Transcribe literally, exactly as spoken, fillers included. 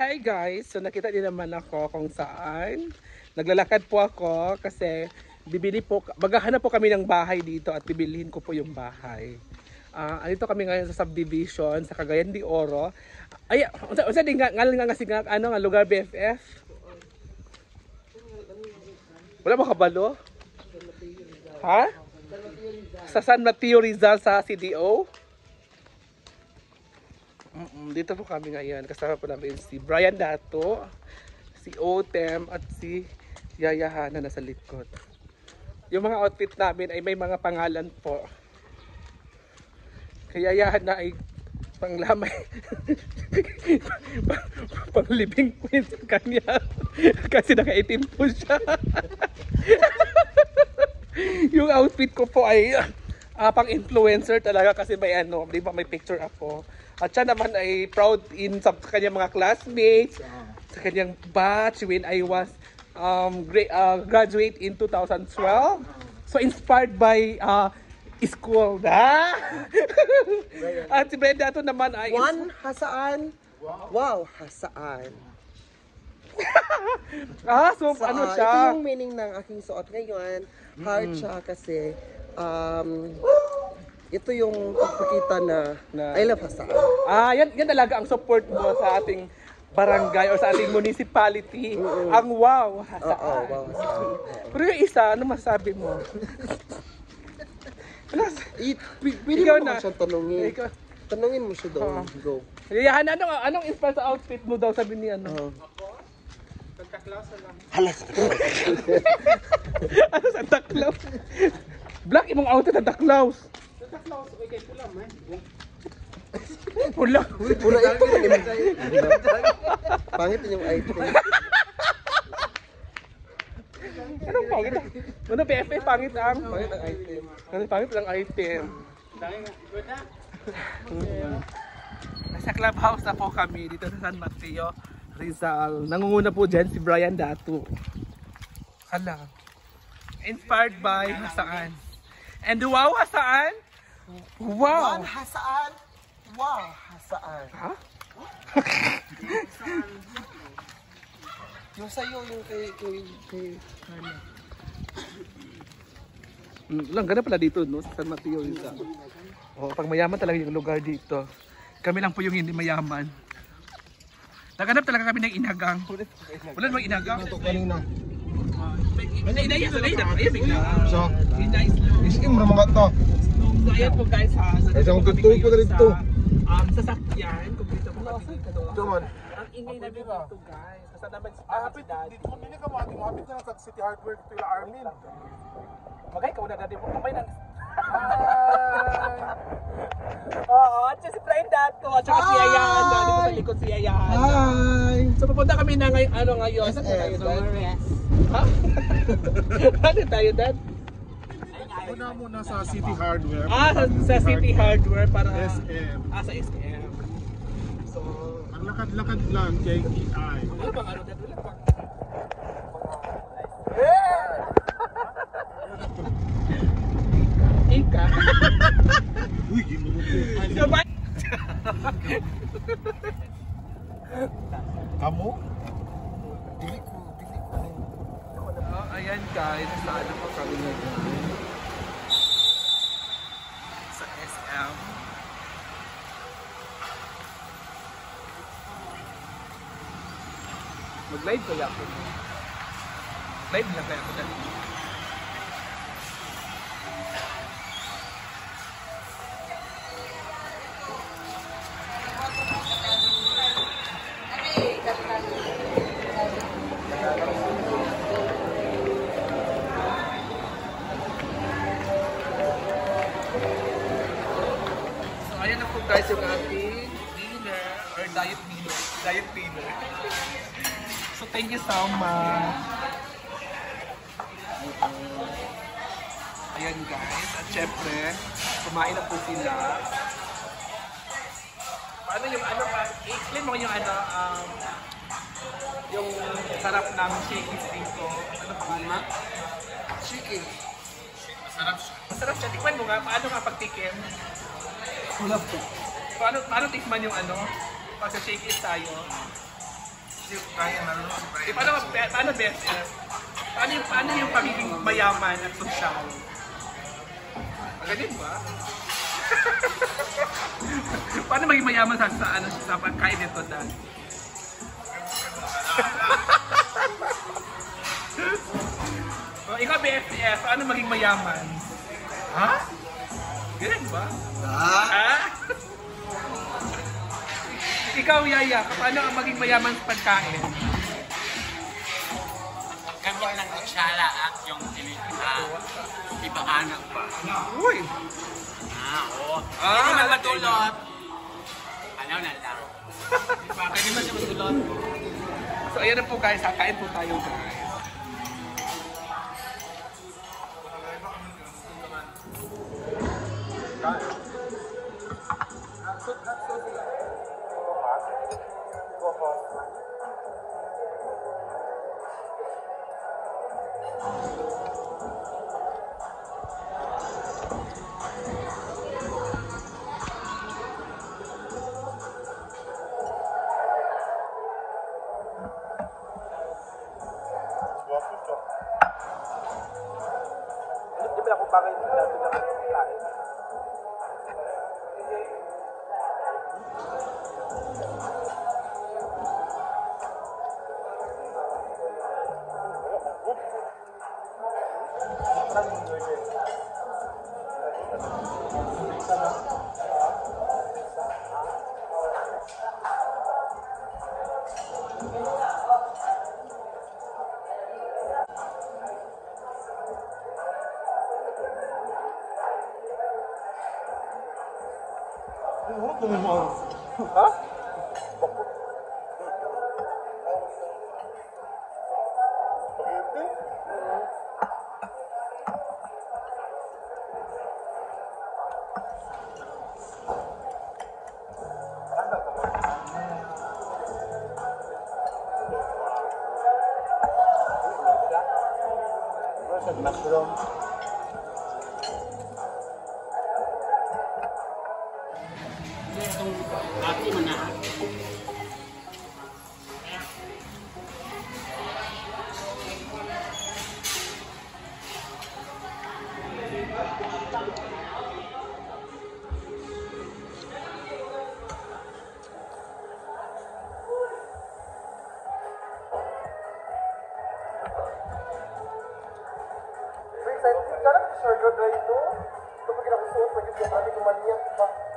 Hi guys! So nakita niyo naman ako kung saan. Naglalakad po ako kasi bibili po, maghahanap po kami ng bahay dito at bibilihin ko po yung bahay. Uh, andito kami ngayon sa subdivision sa Cagayan de Oro. Ay, unsa unsa din nga ngal nga kasi nga ano nga lugar B F F? Wala mo kabalo? Ha? Sa San Mateo Rizal sa C D O? Mm-mm, dito po kami ngayon. Kasama po namin si Brian Dato, si Otem at si Yaya Hana nasa likod. Yung mga outfit namin ay may mga pangalan po. Kaya Yaya Hana ay panglamay. Pang living queen sa kanya. Kasi nakaitim po siya. Yung outfit ko po ay uh, pang influencer talaga kasi may ano, di ba may picture ako. At siya naman ay proud in sa kanyang mga classmates, sa kanyang batch when I was um, gra uh, graduate in two thousand twelve. So inspired by uh, school na. At si Brenda ito naman ay... One hasaan. Wow, hasaan. ah, so, so ano uh, siya? Ito yung meaning ng aking suot ngayon. Hard mm. siya kasi um, ito yung pagpakita na, na I love hasaan. Ah, yan, yan talaga ang support mo sa ating barangay o sa ating municipality. Mm-mm. Ang wow hasaan. Oo, wow hasaan. Pero yung isa, ano masabi mo? It, pwede mo na siyang tanungin. Ikaw. Tanungin mo siya doon. Uh, Go. Yayahan, anong, anong inspire sa outfit mo daw sabi ni ano? Uh. Santa Claus lang. Hala, ano Santa Claus? Black imong outfit Santa Claus. Santa Claus, okay, pula man. Pula. Pula ito. Pangit yung item. Anong pangit? Ano P F A pangit ang? Pangit ang item. Ano pangit lang item? Nasa clubhouse na po kami dito sa San Mateo Rizal. Nangunguna po dyan si Brian Dato. Hala. Inspired by Hasaan. And wow, Hasaan? Wow! One hasaan. Wow, hasaan. Ha? Yung sa'yo, yung kay... kay... kay... ano? Lang, ganda pala dito, no? Sa San Mateo Rizal. Oh, pag mayaman talaga yung lugar dito. Kami lang po yung hindi mayaman. Naganap talaga kami ng inagang. Wala namang inagang. Ito kanina. Inay, so inay, inay, bigla. So, Inay, slow. iskim ra mga to. So, ayan po guys ha. Ay, sa kong tutulog po na dito. Um, sasakyan, kung dito po kami dito. Ito man. Ang ingay namin dito guys. Basta naman si Ah, hapit dito. Hindi ka mo ating hapit na sa City Hardware dito yung Armin. Magay, ikaw na dati po. Kamay na. Oo, at siya si Brian Dato. At saka si Yayahan. Dali ko sa likod si Yayahan. Hi! So pupunta kami na ngayon, ano ngayon? Saan po tayo doon? Ha? Ano tayo doon? Una muna sa City Hardware. Ah, sa, sa City Hardware para... S M. Ah, sa S M. So... Ang lakad-lakad lang kay K I. Ano bang ano doon? Wala bang... Ika? Uy, ginuno po. So, bye! Kamu? Dili ko, dili ko. Oh, ayan guys, saan po kami ngayon? Sa S M. Mag-live kaya ako. Live na kaya ako dali. So ayan na po guys yung ating dinner or diet dinner. Diet dinner. So thank you so much. Ayan guys. At syempre, kumain na po sila. Paano yung ano, i-explain mo yung ano, um, yung sarap ng shakies dito. Ano pa ba? Chicken. Masarap siya. Masarap siya. Tikman mo nga, paano nga pagtikim? Kulap ko. Paano, paano tikman yung ano? Pag sa shakies tayo. Si Brian, ano si Brian? Eh, paano, paano best eh? Paano yung, paano yung pagiging mayaman at sosyal? Ganun ba? Paano maging mayaman sa, sa, ano, sa pagkain nito, Dan? Oh, ikaw, B F F, paano maging mayaman? Ha? Ganun ba? Ha? Ikaw, Yaya, paano ang maging mayaman sa pagkain? Gamit ng kutsara at yung tinita. Iba anak pa. Uy! Ah, oo. Ah, Hindi man alam matulot. Ano na lang. Pwede man siya matulot. So, ayan na po guys, kakain po tayo guys. Hindi ba ako bakit dati na kain? Ha? Mushroom. Itong ati mo na. Wait, I think karang sure good right ito. Ito pag kinakusuot, pag yung sabi ko maniyak ba?